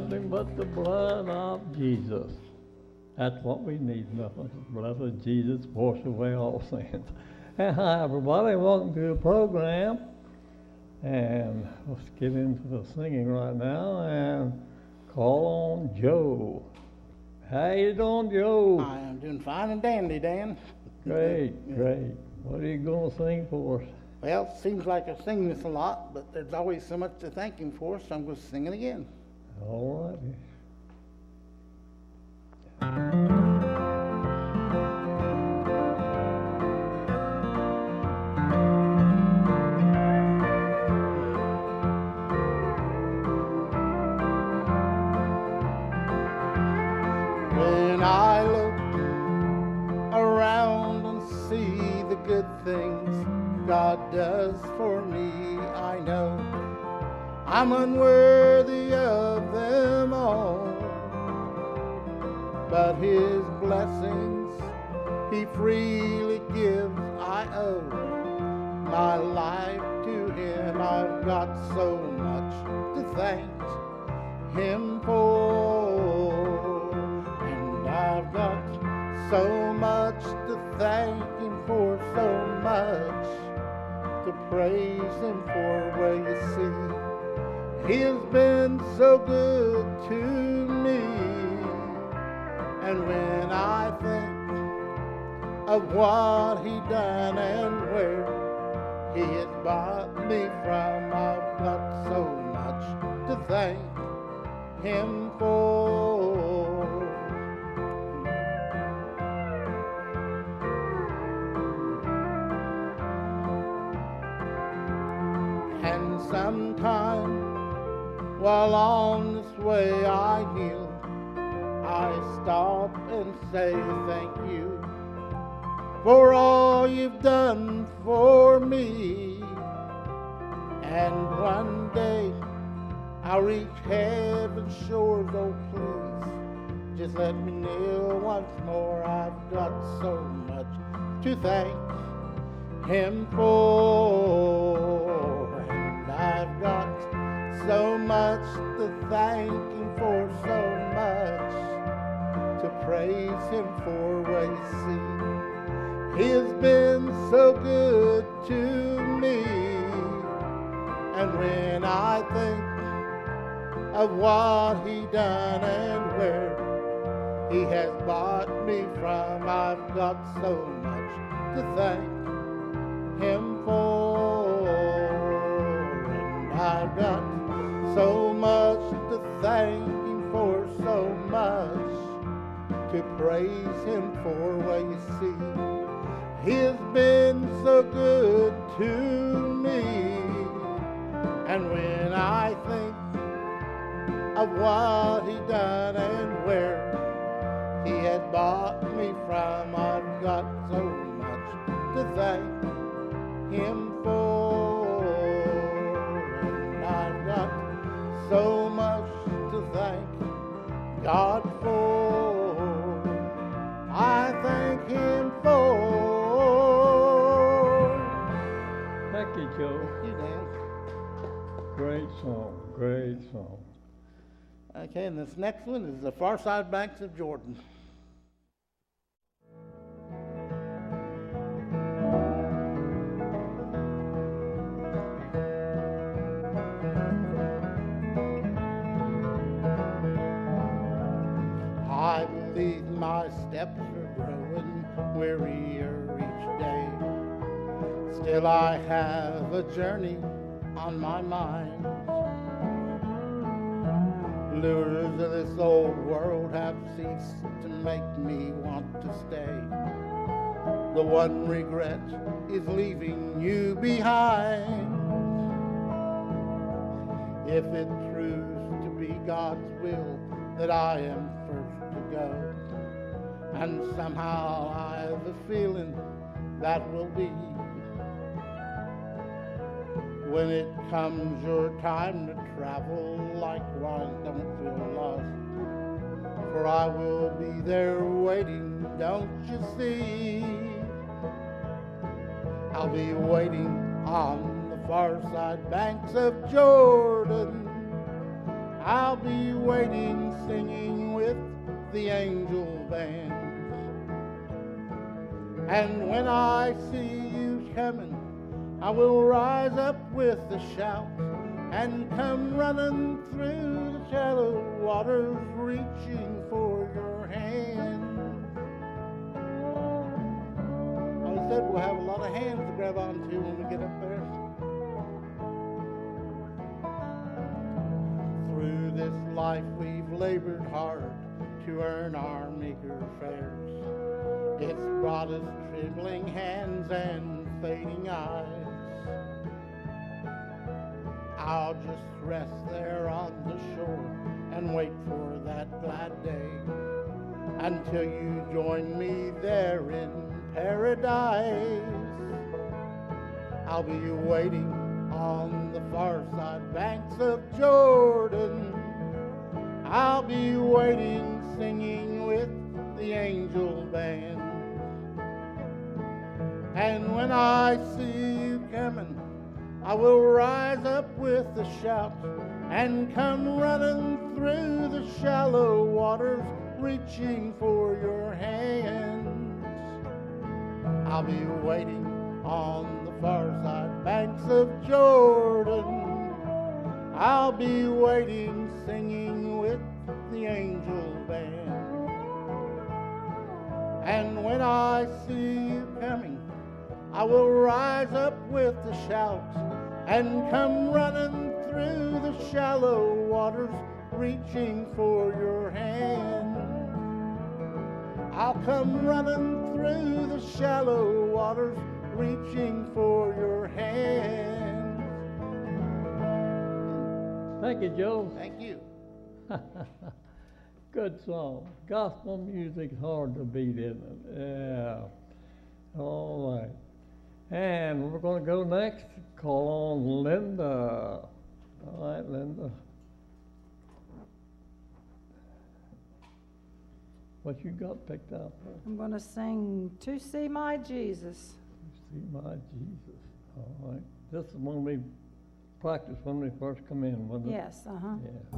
nothing but the blood of Jesus. That's what we need, nothing. The blood of Jesus wash away all sins. And hi, everybody. Welcome to the program. And let's get into the singing right now and call on Joe. How you doing, Joe? I am doing fine and dandy, Dan. Great, great. What are you going to sing for us? Well, it seems like I sing this a lot, but there's always so much to thank him for, so I'm going to sing it again. All righty. When I look around and see the good things God does for me, I know I'm unworthy of them all. But His blessings He freely gives, I owe my life to Him. I've got so much to thank Him for, and I've got so much to thank Him for, so much to praise Him for. Well, you see, He has been so good to me. And when I think of what He done and where He has brought me from, I've got so much to thank Him for. And sometime while on this way I kneel, I stop and say thank you for all you've done for me. And one day I'll reach heaven's shores, oh please, just let me kneel once more. I've got so much to thank Him for, and I've got so much to thank Him for, so much to praise Him for. Well, you see, He has been so good to me. And when I think of what He done and where He has brought me from, I've got so much to thank Him for, and I've got so much to thank Him for, so much to praise Him for. Well, you see, He has been so good to me. And when I think of what He done and where He had brought me from, I've got so much to thank Him for, and I've got so much to thank God for. I thank Him for. Thank you, Joe. You, Dan. Great song, great song. Okay, and this next one is The Far Side Banks of Jordan. I believe my steps are growing wearier each day. Still I have a journey on my mind. Lures of this old world have ceased to make me want to stay. The one regret is leaving you behind. If it proves to be God's will that I am first to go, and somehow I have a feeling that will be. When it comes your time to travel, likewise don't feel lost, for I will be there waiting, don't you see? I'll be waiting on the far side banks of Jordan. I'll I'll be waiting, singing with the angel band. And when I see you coming, I will rise up with a shout and come running through the shallow waters, reaching for your hand. I said we'll have a lot of hands to grab onto when we get up there. Through this life we've labored hard to earn our meager fares. It's brought us trembling hands and fading eyes. I'll just rest there on the shore and wait for that glad day until you join me there in paradise. I'll be waiting on the far side banks of Jordan. I'll be waiting, singing with the angel band. And when I see you coming, I will rise up with a shout and come running through the shallow waters, reaching for your hands. I'll be waiting on the far side banks of Jordan. I'll be waiting, singing with the angel band. And when I see you coming, I will rise up with a shout and come running through the shallow waters, reaching for your hand. I'll come running through the shallow waters, reaching for your hand. Thank you, Joe. Thank you. Good song. Gospel music's hard to beat, isn't it? Yeah. All right. And we're going to go next. Call on Linda. All right, Linda. What you got picked up? I'm going to sing To See My Jesus. To See My Jesus. All right. This is when we practiced when we first come in, wasn't it? Yes, Yeah.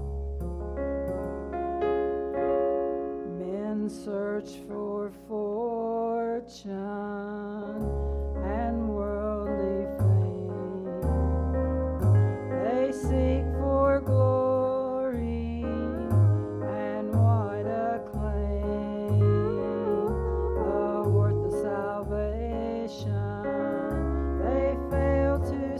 Men search for fortune and worldly fame. They seek for glory and wide acclaim. The worth of salvation they fail to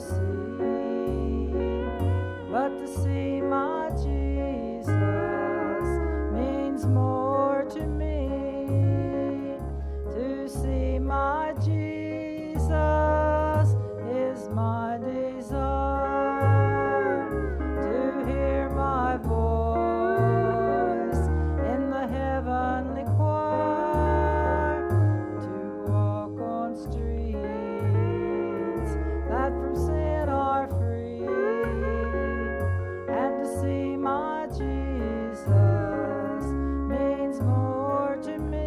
see, but to see my Jesus means more to me. To see my Jesus is my desire. To hear my voice in the heavenly choir. To walk on streets that from sin are free. And to see my Jesus means more to me.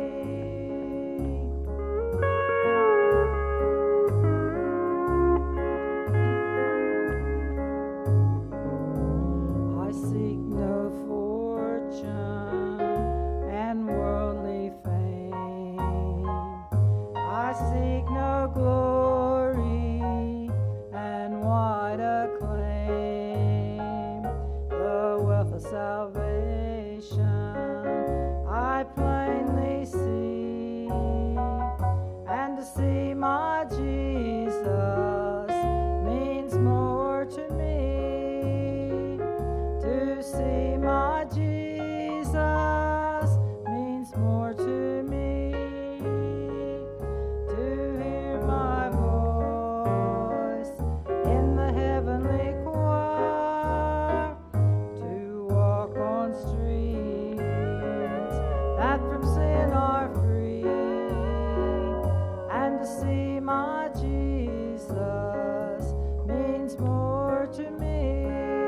I seek no fortune and worldly fame. I seek no glory and wide acclaim. The wealth of salvation I plainly see, and to see my Jesus means more to me. To see my Jesus means more to me. To hear my voice in the heavenly choir. To walk on streets that from sin are free, and to see my Jesus means more to me.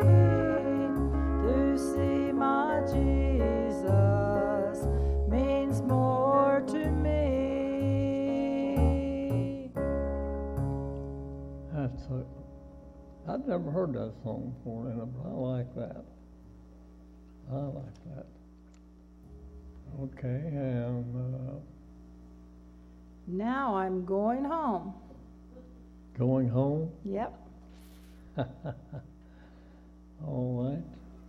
To see my Jesus means more to me. That's it. I'd never heard that song before, Linda, but I like that. like that. Okay, and Now I'm going home. going home. Yep. All right.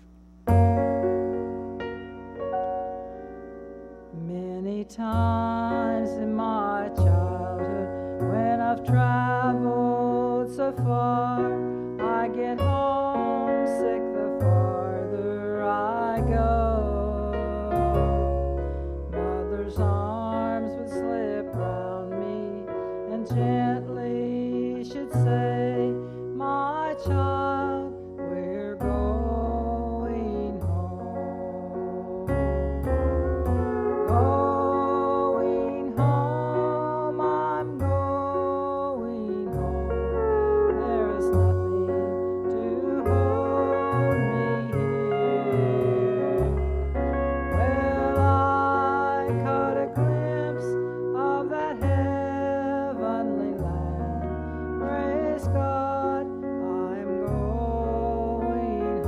Many times in my childhood, when I've traveled so far, I get homesick the farther I go. Mother's arms would slip round me and gently she'd say, "My child, we're going home." Going home, I'm going home. There is nothing to hold me here. Well, I caught a glimpse of that heavenly land. Praise God, I'm going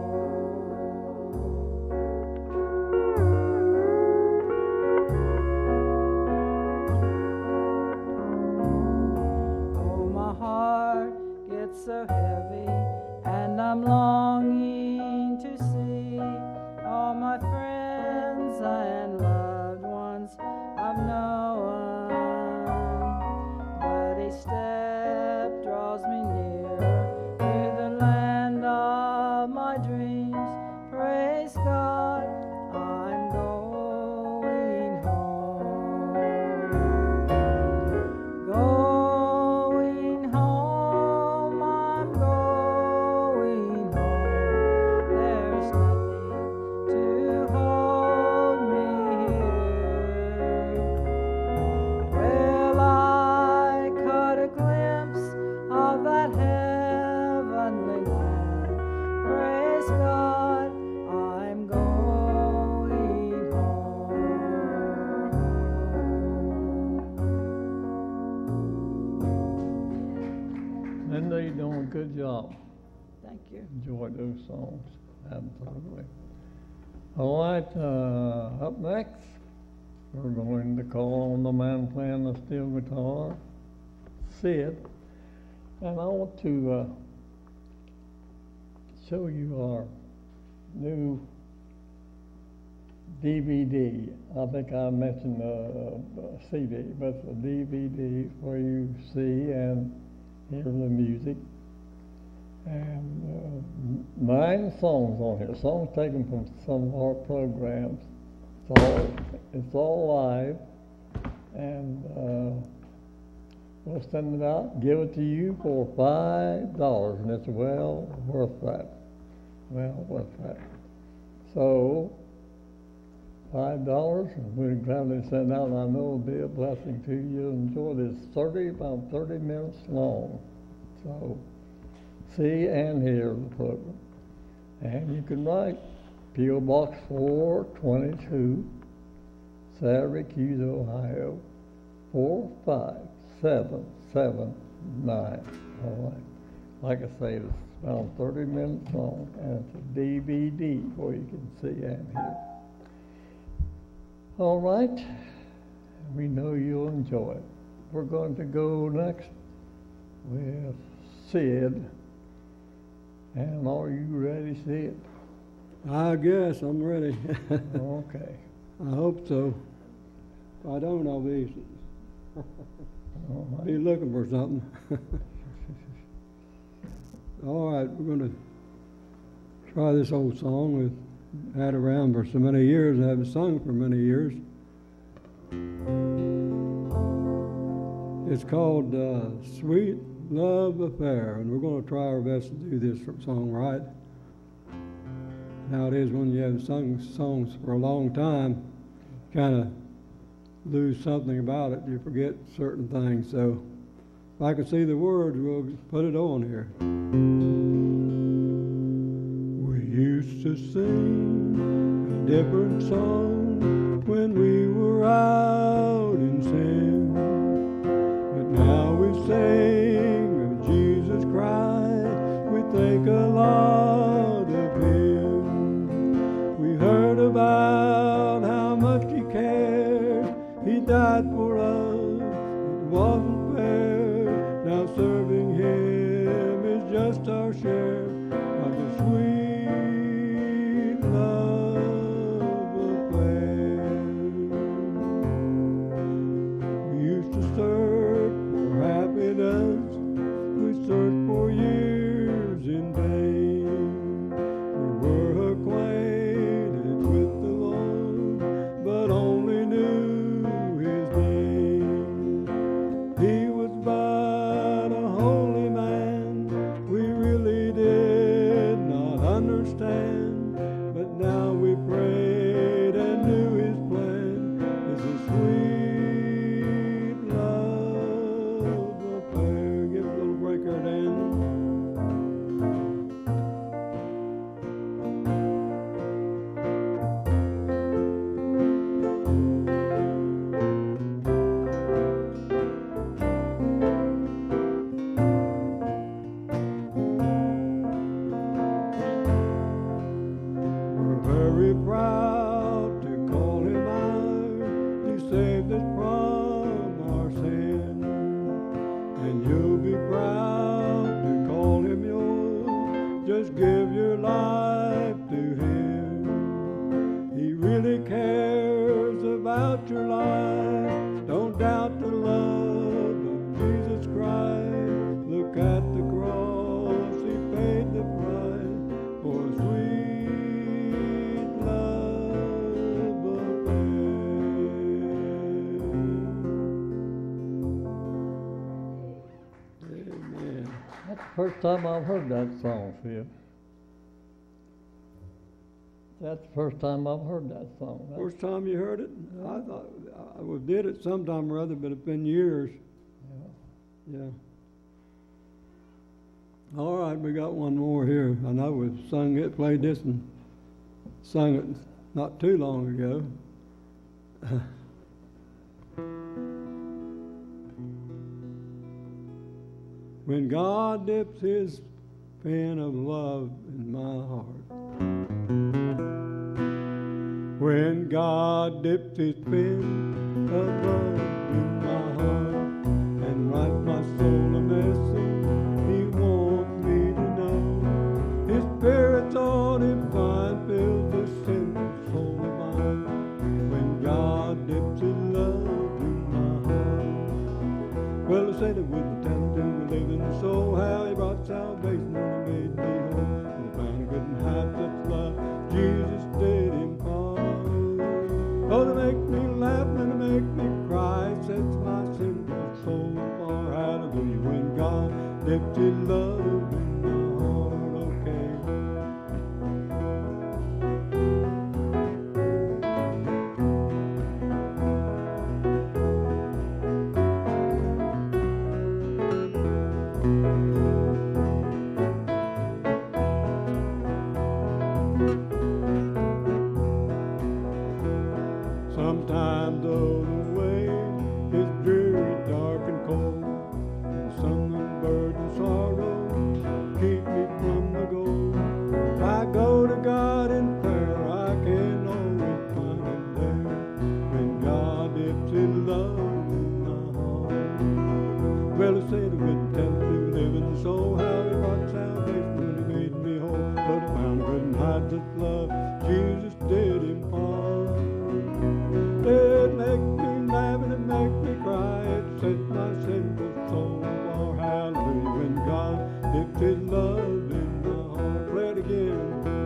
home. Oh, my heart gets so heavy, and I'm longing to see all my friends and loved ones I've known. But each step draws me nearer to the land of my dreams. Praise God, I'm going home. Going home, I'm going home. There's nothing to hold me here. Well, I caught a glimpse of that heavenly land. Praise God, I'm going home. Linda, you're doing a good job. Thank you. Enjoy those songs. Absolutely. All right, up next, we're going to call on the man playing the steel guitar, Sid. And I want to show you our new DVD. I think I mentioned CD, but it's a DVD where you see and hear the music. And 9 songs on here, songs taken from some of our programs. It's all live, and we'll send it out, give it to you for $5, and it's well worth that. Well worth that. So, $5, and we're gladly send out, and I know it'll be a blessing to you. Enjoy this. About 30 minutes long. So, see and hear the program. And you can write P.O. Box 422, Syracuse, Ohio, 45779. All right. Like I say, it's about 30 minutes long, and it's a DVD where you can see and hear. All right. We know you'll enjoy it. We're going to go next with Sid. And are you ready, Sid? I guess I'm ready. Okay. I hope so. If I don't, I'll be looking for something. All right, we're going to try this old song we've had around for so many years and haven't sung for many years. It's called Sweet Love Affair, and we're going to try our best to do this song right. Now it is when you haven't sung songs for a long time, kind of lose something about it. You forget certain things. So if I can see the words, we'll put it on here. We used to sing a different song when we were out in sin, but now we sing of Jesus Christ. We think a lot of Him. We heard died for us. It wasn't fair. Now serving Him is just our share of the sweet love affair. We used to search for happiness. We searched for years in vain. We were acquainted with the Lord, but only knew His name. He was but a holy man. We really did not understand, but now we prayed and knew His plan is a sweet love affair. Give a little break there, Dan. We're very proud to call Him ours. He saved us from our sin. And you'll be proud to call Him yours. Just give your life to Him. He really cares about your life. Don't doubt the love of Jesus Christ. Look at the cross. He paid the price for a sweet love affair. Amen. That's the first time I've heard that song, Phil. That's the first time I've heard that song. First time you heard it? I thought I did it sometime or other, but it's been years. Yeah. All right, we got one more here. I know we've sung it, played this, and sung it not too long ago. When God dips His pen of love in my heart. When God dips His pen of love in my heart and writes my soul a message He wants me to know, His Spirit's on Him fine, fills the sinful soul of mine. When God dips His love in my heart. Well, I said it with the talent and the living soul, how He brought salvation and He made me whole. And I found I couldn't hide such love Jesus did impart. Oh, to make me laugh and to make me cry, sets my sinful soul afar. Hallelujah, when God dipped His love in my heart. Okay. Sometimes though the way is dreary, dark and cold, and some burden, sorrow keep me from the goal. I go to God in prayer, I can always find Him there. When God dips His love in my heart. Well, I said I wouldn't tell it to living soul, how He brought salvation and He made me whole. But I found I couldn't hide such love Jesus did impart. It make me laugh and it make me cry. It sets my sinful soul afar. Hallelujah, when God dipped His love in my heart. Play it again.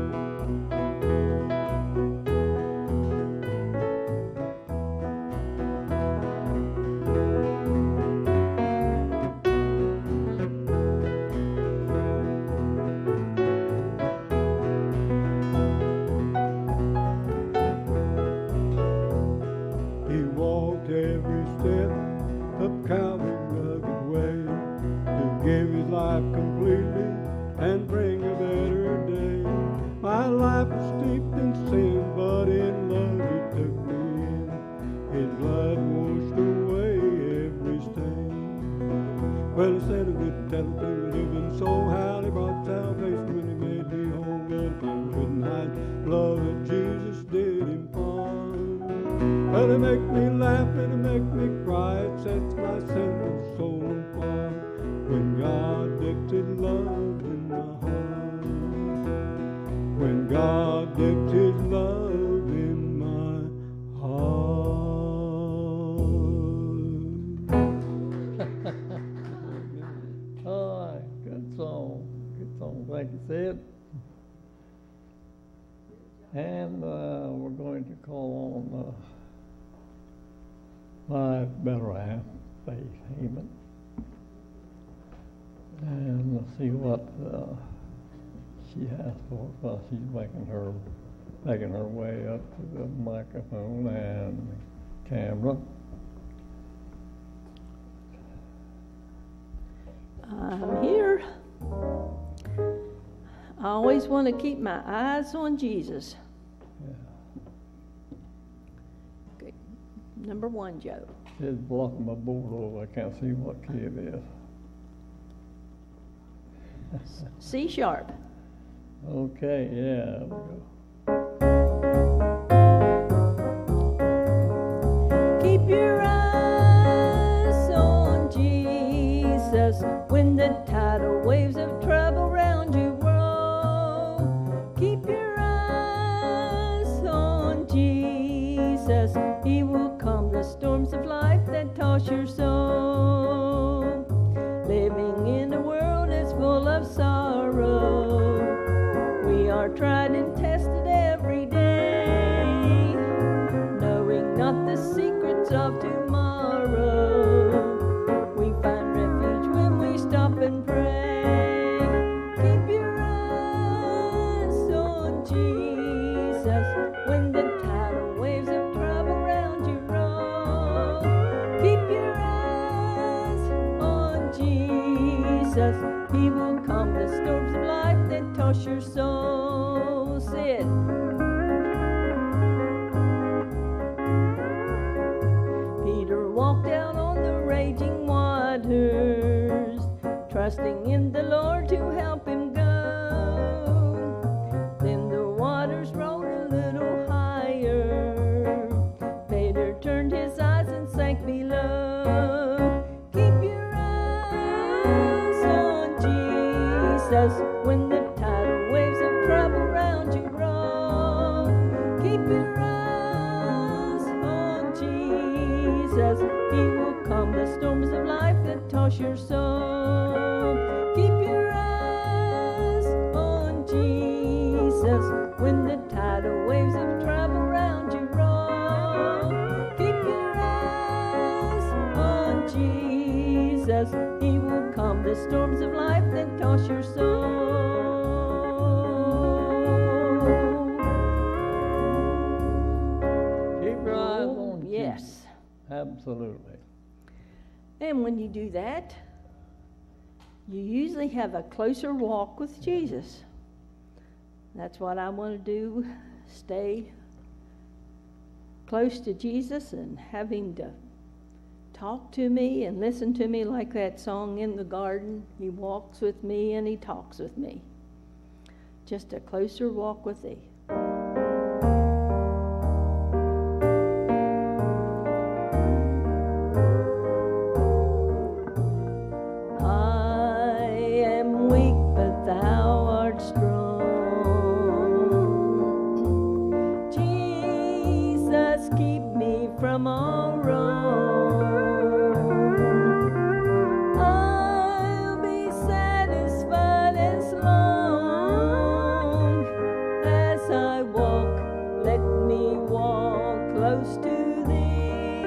He walked every step of Calvary's rugged way to give His life completely and bring a better day. My life was steeped in sin, but in love He took me in. His blood washed away every stain. Well, I said I would tell it to a living soul, how He brought salvation when He made me whole. But I couldn't hide love that Jesus did impart. It'll make me laugh, it'll make me cry. It sets my sinful soul on fire. When God dips His love in my heart. When God dips His love in my heart. All right, good song. Good song, thank you, Sid. And we're going to call on my better half, Faith Heyman. And let's see what she has for us while she's making her way up to the microphone and camera. I'm here. I always want to keep my eyes on Jesus. Yeah. Okay. Number 1, Joe. It's blocking my board over. I can't see what key it is. C sharp. Okay, yeah, there we go. Keep your eyes on Jesus when the tidal waves of trouble round you roll. Keep your eyes on Jesus. He will calm the storms of life that toss your soul. Living in a world that's full of sorrow, we are tried and tested every day, knowing not the secrets of tomorrow. We find refuge when we stop and pray. Keep your eyes on Jesus when the tidal waves of trouble round you roll. Keep your eyes on Jesus. He will calm the storms of life that toss your soul. Sid. Peter walked out on the raging waters, trusting in the Lord to help him go. Then the waters rolled a little higher. Peter turned his eyes and sank below. Keep your eyes on Jesus when the tidal waves of trouble round you roll. Keep your eyes on Jesus. He will calm the storms of life that toss your soul. Keep your eyes on Jesus when the tidal waves of trouble round you roll. Keep your eyes on Jesus. He will calm the storms of life that toss your soul. Keep your eyes on Jesus. Yes. Absolutely. And when you do that, you usually have a closer walk with Jesus. That's what I want to do, stay close to Jesus and have Him to talk to me and listen to me like that song in the garden. He walks with me and He talks with me. Just a closer walk with Thee. From all wrong, I'll be satisfied as long as I walk. Let me walk close to Thee,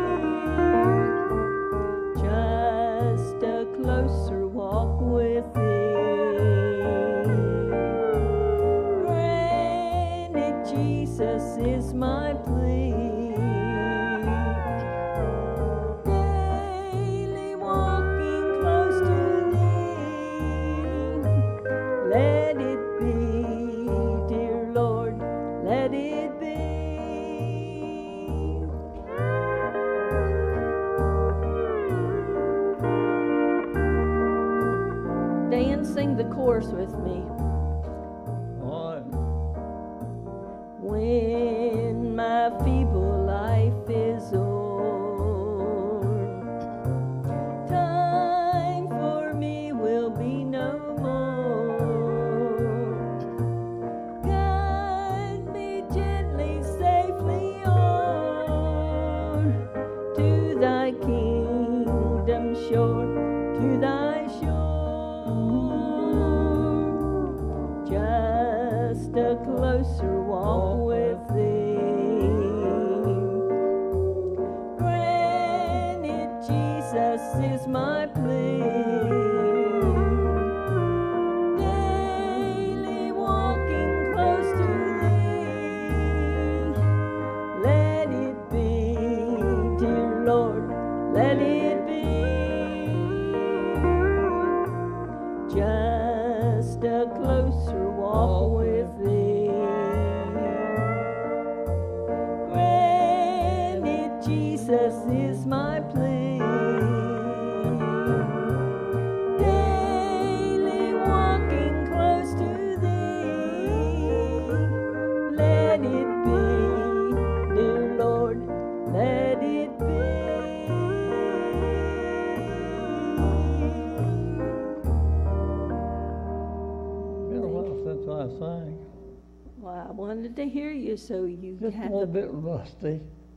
just a closer walk with Thee. Granted, Jesus is my plea. Sing the chorus with me. All right. When my feeble life closer walk with thee. Granted, Jesus is my plea. Daily walking close to thee. Let it be, dear Lord, let it be. Just a closer walk with thee. Granted, Jesus is my plea. Daily walking close to thee. Let it be, dear Lord, let it be. Been a while since I sang. Well, I wanted to hear you so you Just a had little the. bit rusty.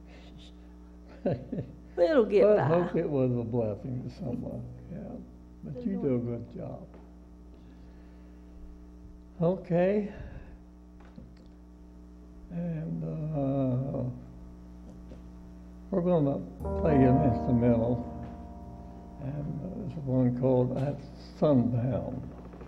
It'll get But I by. hope it was a blessing to someone. Yeah. But you do a good job. Okay. And we're going to play an instrumental. And there's one called At Sundown.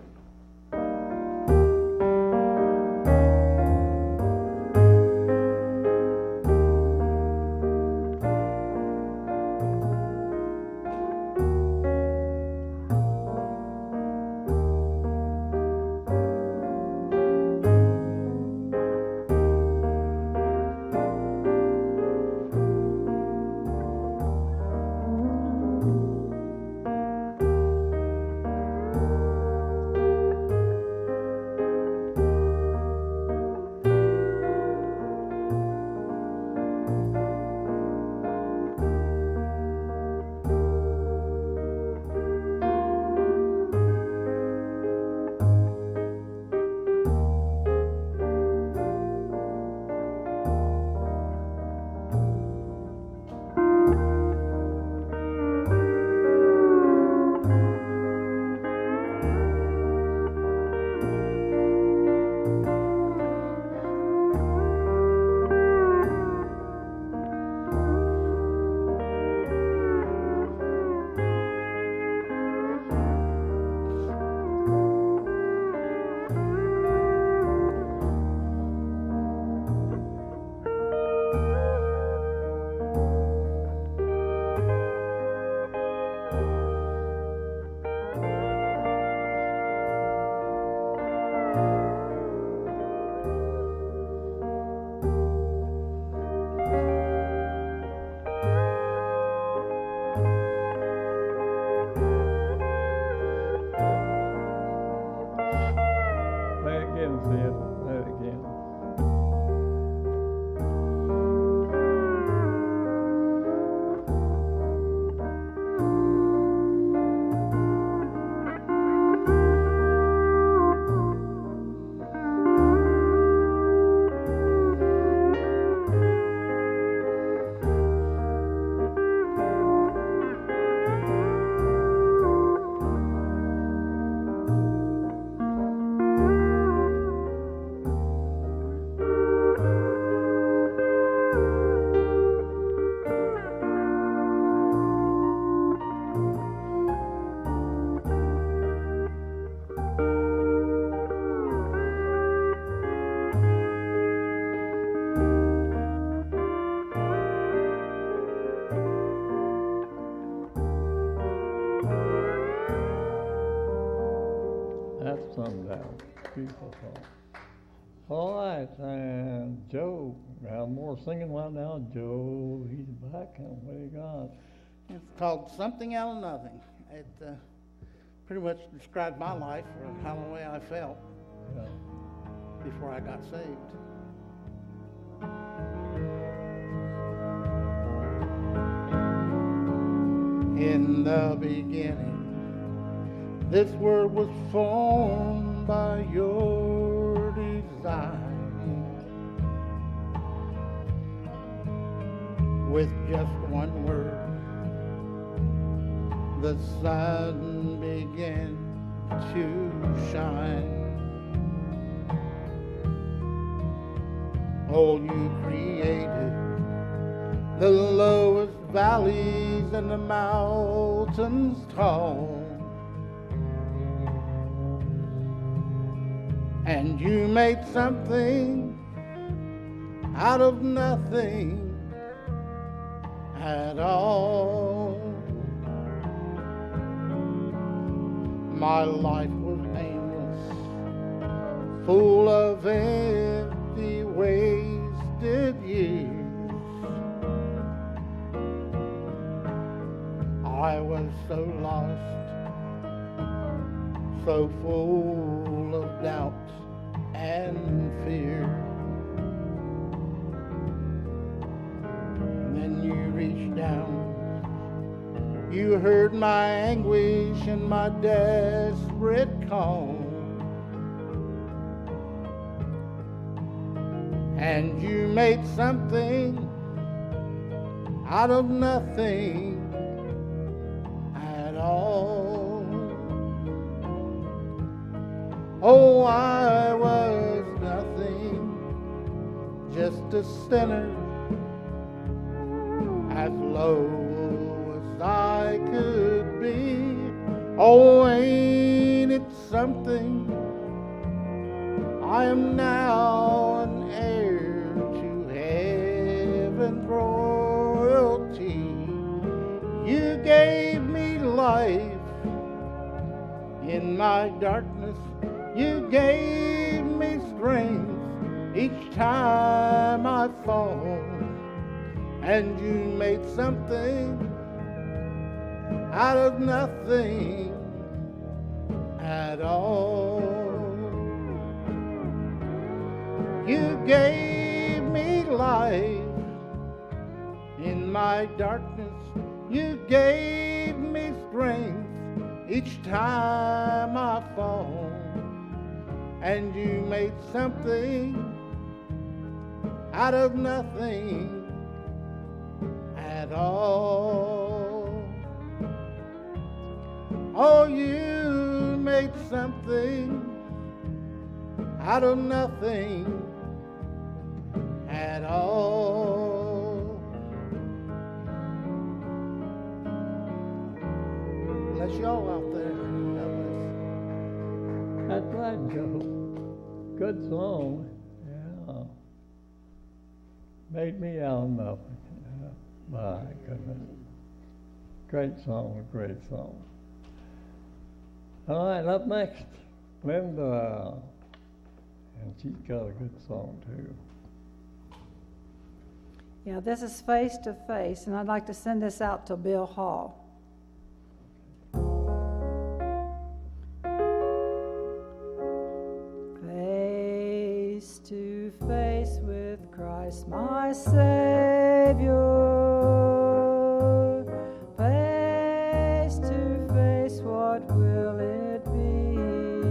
Sundown. Beautiful song. All right, and Joe, we have more singing right now. Joe, he's back, and what do you got? It's called Something Out of Nothing. It pretty much described my life, or how the way I felt before I got saved. In the beginning, this world was formed by your design. With just one word, the sun began to shine. Oh, you created the lowest valleys and the mountains tall. And you made something out of nothing at all. My life was aimless, full of empty, wasted years. I was so lost, so full of doubt and fear. And then you reached down, you heard my anguish and my desperate call, and you made something out of nothing at all. Oh, I was nothing, just a sinner, as low as I could be. Oh, ain't it something? I am now an heir to heaven's royalty. You gave me life in my darkness. You gave me strength each time I fall. And you made something out of nothing at all. You gave me life in my darkness. You gave me strength each time I fall. And you made something out of nothing at all. Oh, you made something out of nothing at all. Bless y'all out there. God bless. That's right, Joe. Good song. Yeah. Made me out of nothing. Yeah. My goodness. Great song, great song. All right, up next, Linda. And she's got a good song, too. Yeah, this is Face to Face, and I'd like to send this out to Bill Hall. Face to face with Christ, my Savior. Face to face, what will it be?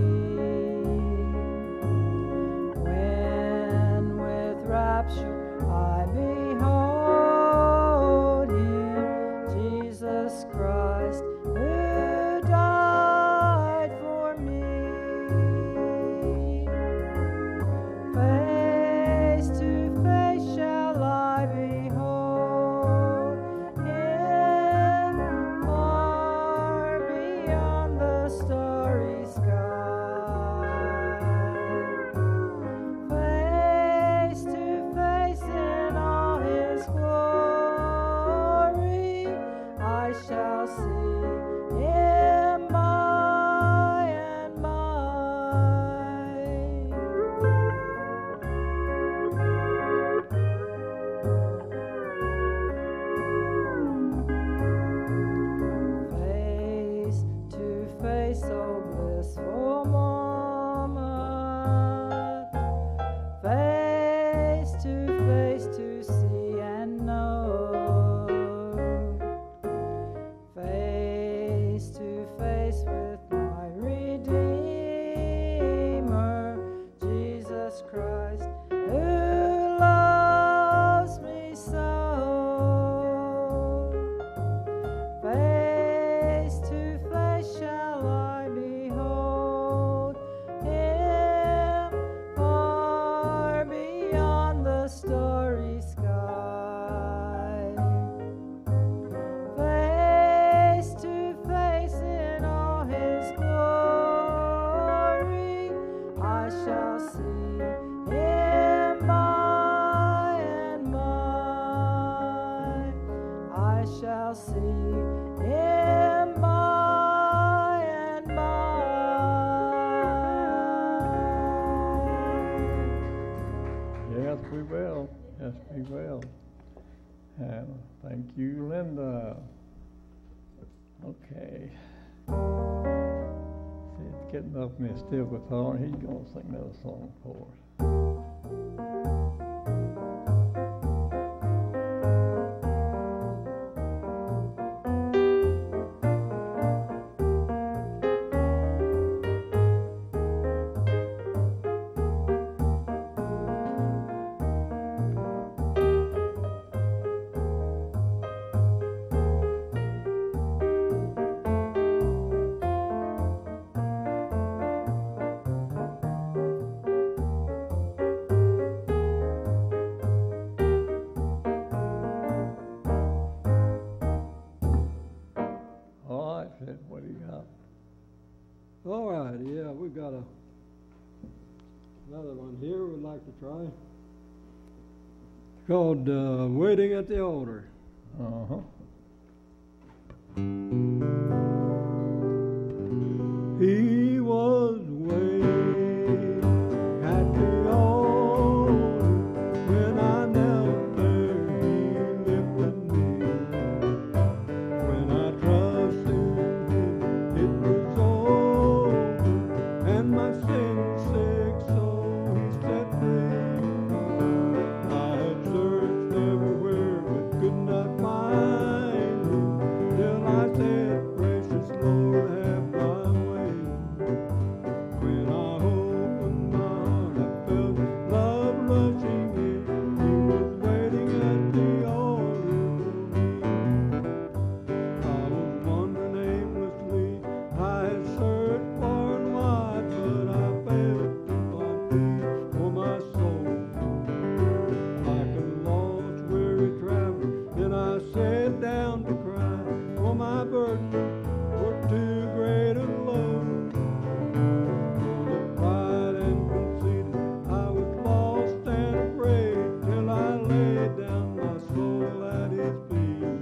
When with rapture I behold Him, Jesus Christ, who died for me. Face to face shall I behold Him, far beyond the starry sky. Face to face in all His glory, I shall see Him by and by. Face to face, oh blissful moment. Face to see and know. Face to face with my Redeemer, Jesus Christ, who loves me so. Face to face shall I behold Him, far beyond the Yes, we will. Yes, we will. And thank you, Linda. Okay. See, it's getting up in his steel guitar, and he's going to sing another song for us. What do you got? All right, yeah, we've got another one here we'd like to try. It's called Waiting at the Altar. Uh-huh. He was waiting at the altar when I knelt there. He lifted me. When I trusted Him, it was over, and my sin-sick soul He set free. I had searched everywhere but could not find Him, till I said, "Precious Lord, have Thy way." When I opened my heart, I felt His love rushing in. He was waiting at the altar for me. I was wandering aimlessly. I had searched far and wide, but I failed to find peace for my soul. Like a lost, weary traveler, then I sat down to cry, for my burdens were too great a load. Full of pride and conceit, I was lost and afraid, till I laid down my soul at His feet.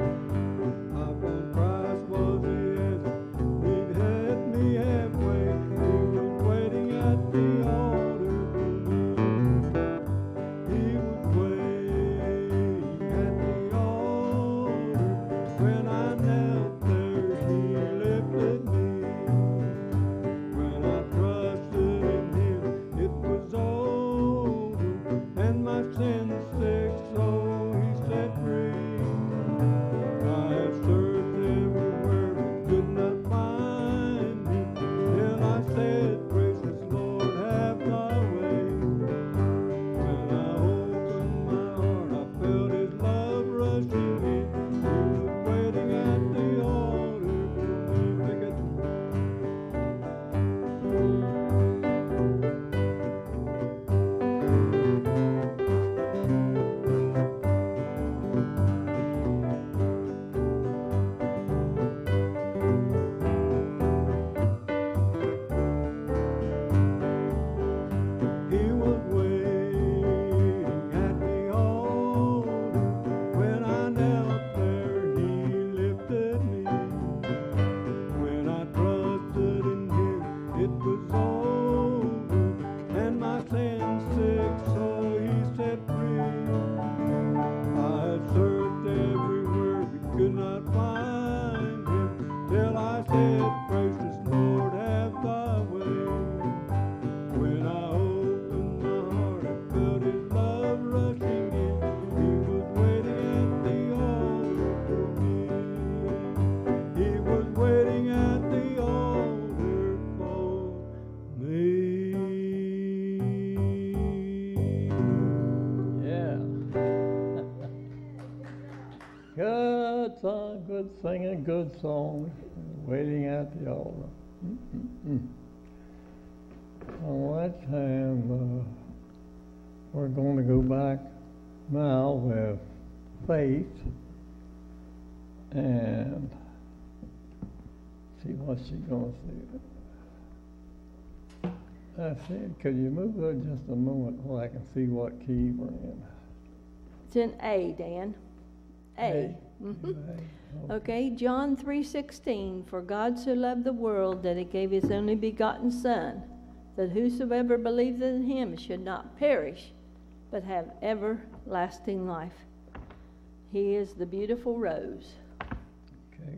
I found Christ was the answer. He'd had me halfway. He was waiting at the altar for me. He was waiting at the altar when I knelt there. He lifted me. When I trusted in Him, it was over, and my sin-sick soul He set free. I had searched everywhere but could not find Him, till I said, "Gracious Lord, have Thy way." When I opened my heart, I felt His love rushing in. He was waiting at the altar for me. Pick it. He was waiting at the altar when I knelt there. He lifted me. When I trusted in Him, it was over, and my sin-sick soul He set free. I had searched everywhere but could not find Him, till I said, "Precious Lord, have Thy way." When I opened my heart, I felt His love rushing in. He was waiting at the altar for me. He was waiting at the altar for me. Yeah. Good song, good singing, good song. Waiting at the altar. Well, that time we're going to go back now with Faith and see what she's going to say. That's it. Could you move her just a moment while I can see what key we're in? It's in A, Dan. A. Okay, John 3:16. For God so loved the world that He gave His only begotten Son, that whosoever believeth in Him should not perish, but have everlasting life. He is the beautiful rose. Okay.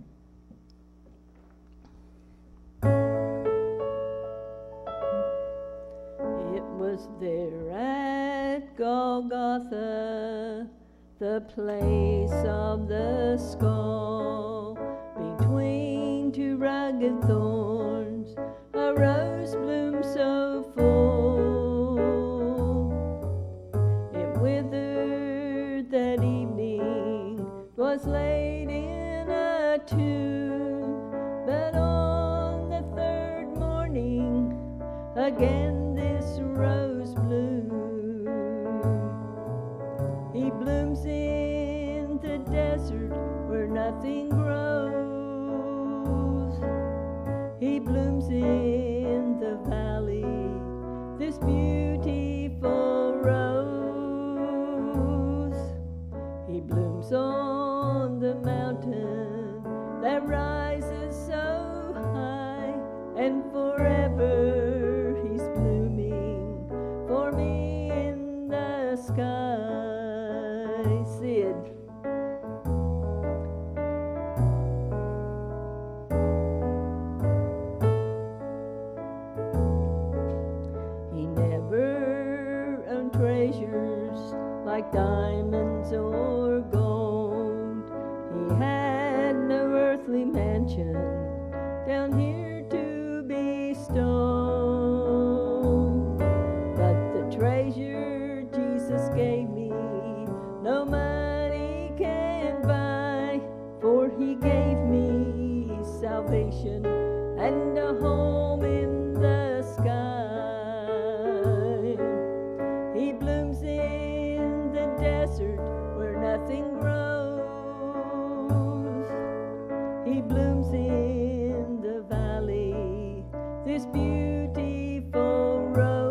It was there at Golgotha, the place of the skull, between two rugged thorns, a rose bloomed so full. It withered that evening, 'twas laid in a tomb, but on the third morning, again this rose bloomed. He blooms in the desert where nothing grows. He blooms in the valley, this beautiful rose. He blooms on the mountain that rises so high, and forever he's blooming for me in the sky. Sid. He never owned treasures like diamonds or gold. He had no earthly mansion down here to bestow. But the treasure Jesus gave me, no money can buy, for he gave me salvation and a home in the sky. He blooms in the desert where nothing grows. He blooms in the valley, this beautiful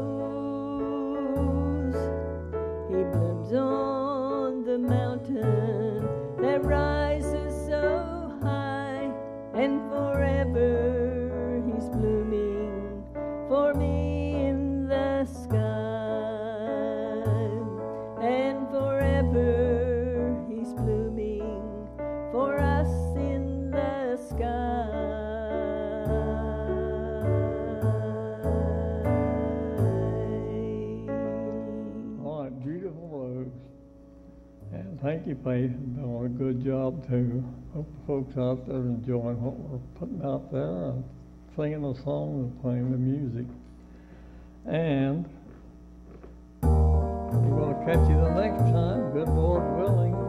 rose. He blooms on the mountain that rises so high, and forever he's blooming for me in the sky. And forever he's blooming for us in the sky. All right, beautiful rose. And thank you, Faith, for doing a good job too. Hope the folks out there enjoying what we're putting out there, and singing the songs and playing the music. And we're going to catch you the next time, good Lord willing.